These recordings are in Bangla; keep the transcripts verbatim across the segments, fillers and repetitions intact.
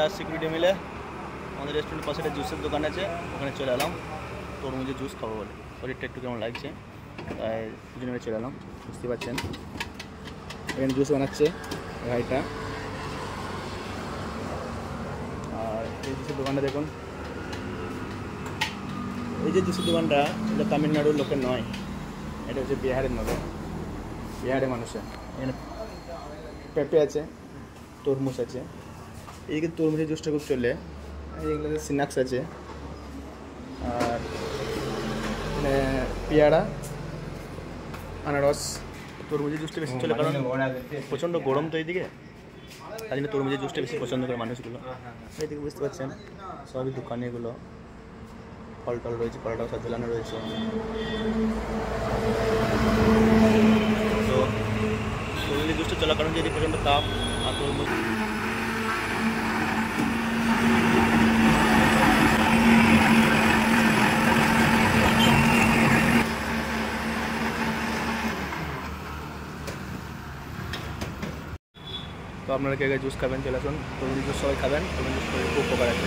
চার সিকিউরিটি মিলে আমাদের রেস্টুরেন্টের পাশে একটা জুসের দোকান আছে, ওখানে চলে এলাম তরমুজের জুস খাবো বলে। শরীরটা একটু কেমন লাগছে তাই দুজনে মিলে চলে এলাম। বুঝতে পারছেন এখানে জুস বানাচ্ছে ভাইটা। আর এই জুসের দোকানটা দেখুন, এই যে জুসের দোকানটা এটা তামিলনাড়ুর লোকের নয়, এটা হচ্ছে বিহারের নয়, বিহারের মানুষের। এখানে পেঁপে আছে, তরমুজ আছে, এইদিকে তরমুজের জুসটা খুব চলে, এইগুলোতে সিনাক্স আছে, আর মানে পেয়ারা, আনারস। তরমুজের জুসটা বেশি চলে কারণ প্রচণ্ড গরম তো এইদিকে, তাই জন্য তরমুজের জুসটা বেশি পছন্দ করে মানুষগুলো। এইদিকে বুঝতে পারছেন সবই দোকানে এগুলো ফল টল রয়েছে, ফলটাও সব ঝোলানো রয়েছে। তো তরমুজের জুসটা চলার কারণ যদি প্রচণ্ড তাপ আর তরমুজ তো আপনারা কে কে জুস খাবেন চলে আসুন, তরমুজ জুস সবাই খাবেন, তরমুজ জুস খুব উপকার আছে।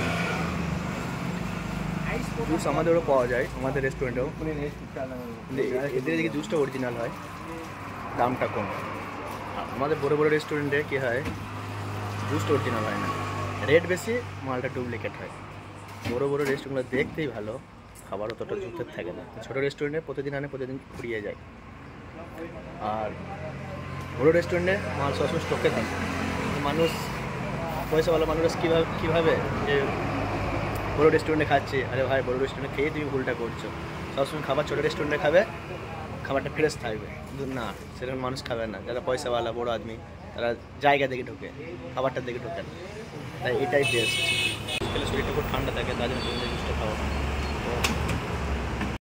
জুস আমাদেরও পাওয়া যায় আমাদের রেস্টুরেন্টেও, এদের দিকে জুসটা অরিজিনাল হয়, দামটা কম। আমাদের বড়ো বড়ো রেস্টুরেন্টে কী হয় জুসটা অরিজিনাল হয় না, রেট বেশি, মালটা ডুপ্লিকেট হয়। বড়ো বড়ো রেস্টুরেন্টগুলো দেখতেই ভালো, খাবার অতটা জুতের থাকে না। ছোটো রেস্টুরেন্টে প্রতিদিন আনে প্রতিদিন ফুরিয়ে যায়, আর বড়ো রেস্টুরেন্টে মাল সবসময় স্টকে থাকে। মানুষ পয়সাওয়ালা মানুষ কীভাবে কীভাবে যে বড়ো রেস্টুরেন্টে খাচ্ছে, আরে ভাই বড়ো রেস্টুরেন্টে খেয়ে তুমি ভুলটা করছো। সবসময় খাবার ছোটো রেস্টুরেন্টে খাবে, খাবারটা ফ্রেশ থাকবে, কিন্তু না সেরকম মানুষ খাবে না। যারা পয়সাওয়ালা বড়ো আদমি তারা জায়গা দেখে ঢোকে, খাবারটা দেখে ঢোকে না, তাই এটাই বেস্ট। খেলে শরীরটা খুব ঠান্ডা থাকে, তার জন্য জুসটা খাওয়া।